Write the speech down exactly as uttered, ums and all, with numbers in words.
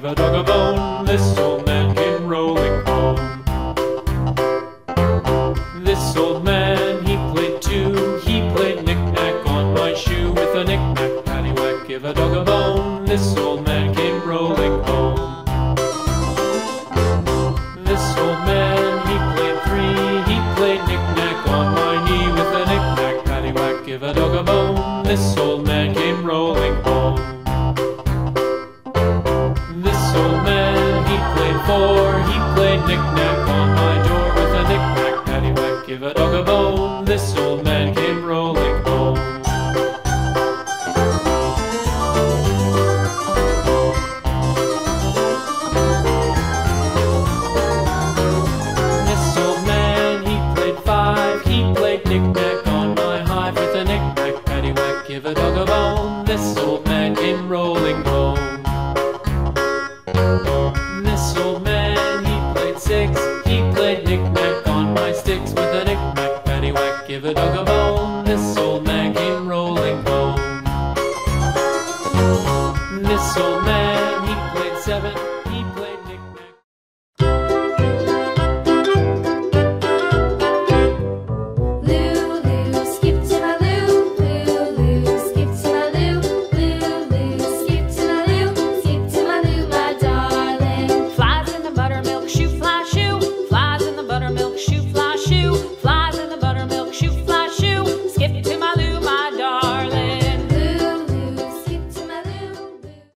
a dog a bone. This old man came rolling home. This old man, he played too. He played knick-knack on my shoe. With a knick-knack, paddywhack, give a dog a bone. This old man came rolling home. This old man, he played three. He played knick-knack on my knee. With a knick-knack, paddywhack, give a dog a bone. This old man came rolling home. This old man, he played four. He played knick-knack on my door. With a knick-knack, paddywhack, give a dog a bone. This old man came rolling home. This old man, he played five. He played knick-knack on my hive. With a knick-knack, paddywhack, give a dog a bone. This old man came rolling home.